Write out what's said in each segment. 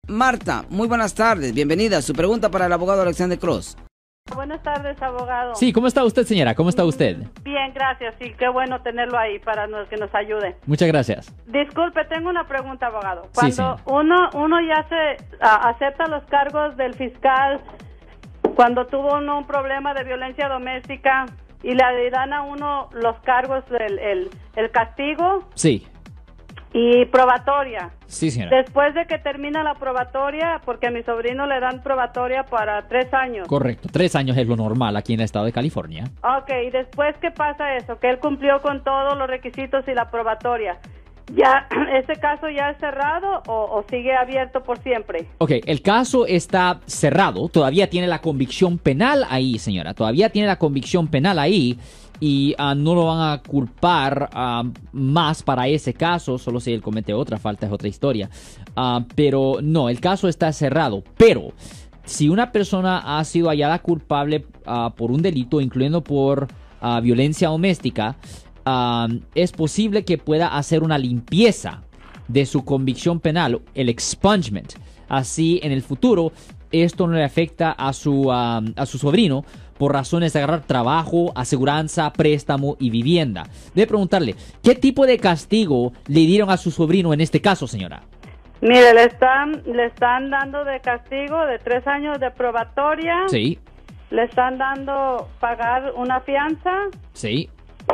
Marta, muy buenas tardes, bienvenida. Su pregunta para el abogado Alexander Cross. Buenas tardes, abogado. Sí, ¿cómo está usted, señora? ¿Cómo está usted? Bien, gracias. Sí, qué bueno tenerlo ahí para que nos ayude. Muchas gracias. Disculpe, tengo una pregunta, abogado. Sí, Cuando uno ya acepta los cargos del fiscal, cuando tuvo uno un problema de violencia doméstica y le dan a uno los cargos, el castigo. Sí. Y probatoria. Sí, señora. Después de que termina la probatoria, porque a mi sobrino le dan probatoria para 3 años. Correcto, 3 años es lo normal aquí en el estado de California. Ok, y después, ¿qué pasa eso? Que él cumplió con todos los requisitos y la probatoria. ¿Ya ese caso ya es cerrado o sigue abierto por siempre? Ok, el caso está cerrado, todavía tiene la convicción penal ahí, señora, todavía tiene la convicción penal ahí. Y no lo van a culpar más para ese caso, solo si él comete otra falta, es otra historia. Pero no, el caso está cerrado. Pero si una persona ha sido hallada culpable por un delito, incluyendo por violencia doméstica, es posible que pueda hacer una limpieza de su convicción penal, el expungement. Así, en el futuro, esto no le afecta a su sobrino por razones de agarrar trabajo, aseguranza, préstamo y vivienda. Debe preguntarle, ¿qué tipo de castigo le dieron a su sobrino en este caso, señora? Mire, le están dando de castigo de 3 años de probatoria. Sí. Le están dando pagar una fianza. Sí.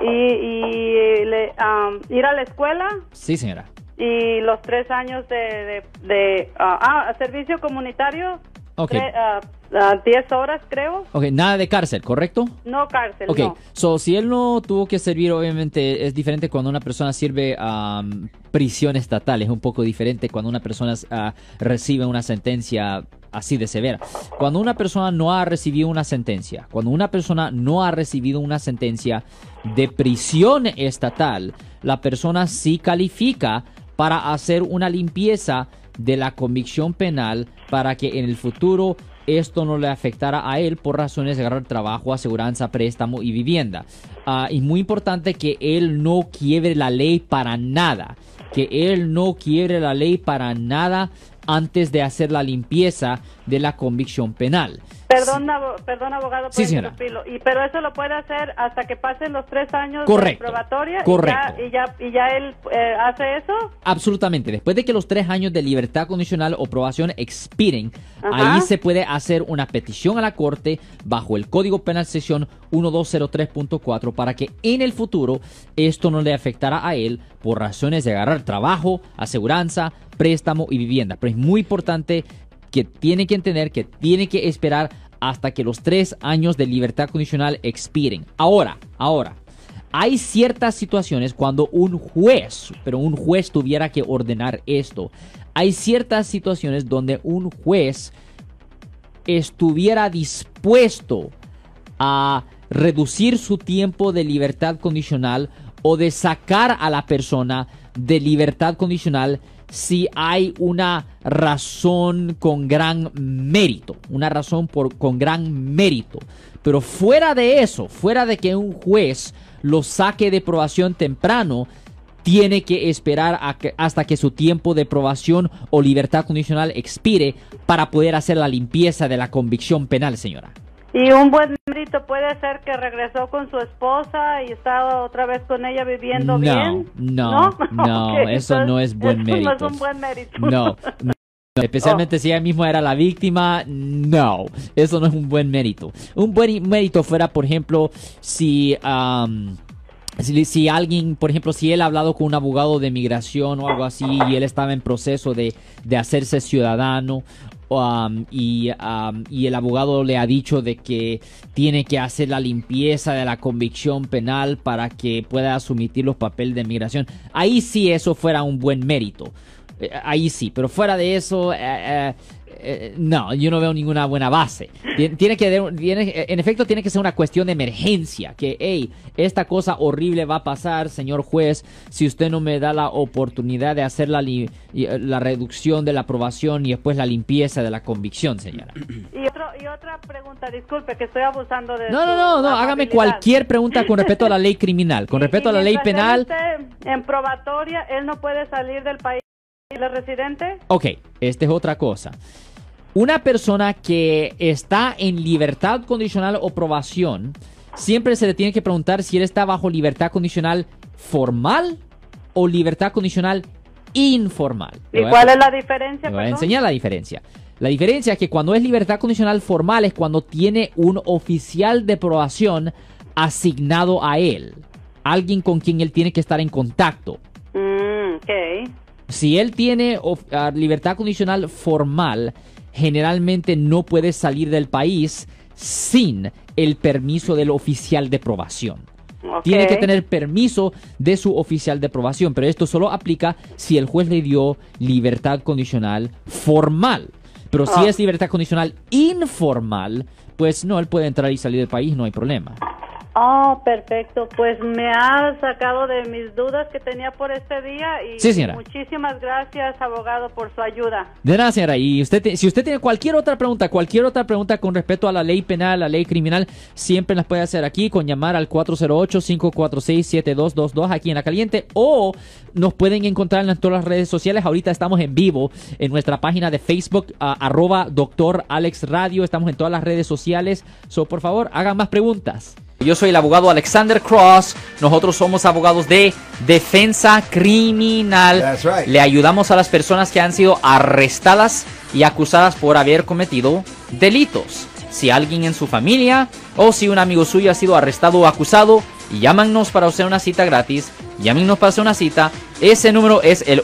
Y ir a la escuela. Sí, señora. Y los 3 años de servicio comunitario. Ok. 10 horas, creo. Ok, nada de cárcel, ¿correcto? No cárcel, ok, no. So, si él no tuvo que servir, obviamente es diferente cuando una persona sirve prisión estatal. Es un poco diferente cuando una persona recibe una sentencia así de severa. Cuando una persona no ha recibido una sentencia, de prisión estatal, la persona sí califica para hacer una limpieza de la convicción penal para que en el futuro esto no le afectara a él por razones de agarrar trabajo, aseguranza, préstamo y vivienda. Y muy importante que él no quiebre la ley para nada. Antes de hacer la limpieza de la convicción penal. Perdón, abogado, sí, señora. Pero eso lo puede hacer hasta que pasen los 3 años correcto, de probatoria. Correcto. Y ya él hace eso. Absolutamente. Después de que los 3 años de libertad condicional o probación expiren, ajá, ahí se puede hacer una petición a la corte bajo el Código Penal sección 1203.4 para que en el futuro esto no le afectara a él por razones de agarrar trabajo, aseguranza, préstamo y vivienda. Pero es muy importante que tiene que entender que tiene que esperar hasta que los 3 años de libertad condicional expiren. Ahora, hay ciertas situaciones cuando un juez tuviera que ordenar esto. Hay ciertas situaciones donde un juez estuviera dispuesto a reducir su tiempo de libertad condicional o de sacar a la persona de libertad condicional si hay una razón con gran mérito, con gran mérito. Pero fuera de eso, fuera de que un juez lo saque de probación temprano, tiene que esperar hasta que su tiempo de probación o libertad condicional expire para poder hacer la limpieza de la convicción penal, señora. Y un buen mérito puede ser que regresó con su esposa y está otra vez con ella viviendo bien. No, okay, eso no es buen mérito. No es un buen mérito. No, especialmente si ella misma era la víctima, no, eso no es un buen mérito. Un buen mérito fuera, por ejemplo, si alguien, por ejemplo, si él ha hablado con un abogado de migración o algo así y él estaba en proceso de hacerse ciudadano. Y el abogado le ha dicho de que tiene que hacer la limpieza de la convicción penal para que pueda someter los papeles de migración. Ahí sí eso fuera un buen mérito. Ahí sí, pero fuera de eso, no, yo no veo ninguna buena base. En efecto, tiene que ser una cuestión de emergencia. Que, hey, esta cosa horrible va a pasar, señor juez, si usted no me da la oportunidad de hacer la reducción de la aprobación y después la limpieza de la convicción, señora. Y otra pregunta, disculpe, que estoy abusando de No, hágame cualquier pregunta con respecto a la ley criminal. Con respecto a la ley penal. En probatoria, él no puede salir del país. ¿Y la residente? Ok, esta es otra cosa. Una persona que está en libertad condicional o probación, siempre se le tiene que preguntar si él está bajo libertad condicional formal o libertad condicional informal. ¿Y cuál es la diferencia? Me voy a enseñar la diferencia. La diferencia es que cuando es libertad condicional formal es cuando tiene un oficial de probación asignado a él. Alguien con quien él tiene que estar en contacto. Ok. Si él tiene libertad condicional formal, generalmente no puede salir del país sin el permiso del oficial de probación. Okay. Tiene que tener permiso de su oficial de probación, pero esto solo aplica si el juez le dio libertad condicional formal. Pero si es libertad condicional informal, pues no, él puede entrar y salir del país, no hay problema. Oh, perfecto. Pues me ha sacado de mis dudas que tenía por este día y sí, señora. Muchísimas gracias, abogado, por su ayuda. De nada, señora. Y si usted tiene cualquier otra pregunta con respecto a la ley penal, la ley criminal, siempre las puede hacer aquí con llamar al 408-546-7222 aquí en La Caliente, o nos pueden encontrar en todas las redes sociales. Ahorita estamos en vivo en nuestra página de Facebook, @Dr. Alex Radio. Estamos en todas las redes sociales. Por favor, hagan más preguntas. Yo soy el abogado Alexander Cross. Nosotros somos abogados de defensa criminal. That's right. Le ayudamos a las personas que han sido arrestadas y acusadas por haber cometido delitos. Si alguien en su familia o si un amigo suyo ha sido arrestado o acusado, llámanos para hacer una cita gratis. Llámenos para hacer una cita. Ese número es el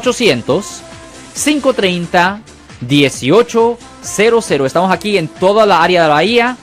1-800-530-1800. Estamos aquí en toda la área de la Bahía.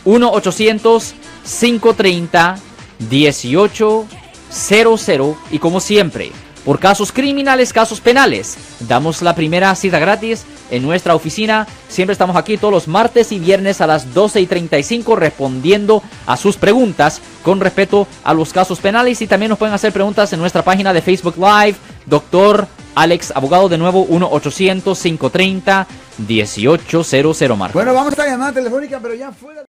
1-800-530-1800. Y como siempre, por casos criminales, casos penales, damos la primera cita gratis en nuestra oficina. Siempre estamos aquí todos los martes y viernes a las 12:35 respondiendo a sus preguntas con respecto a los casos penales. Y también nos pueden hacer preguntas en nuestra página de Facebook Live. Doctor Alex, abogado, de nuevo, 1-800-530-1800, Marcos. Bueno, vamos a esta llamada telefónica, pero ya fuera.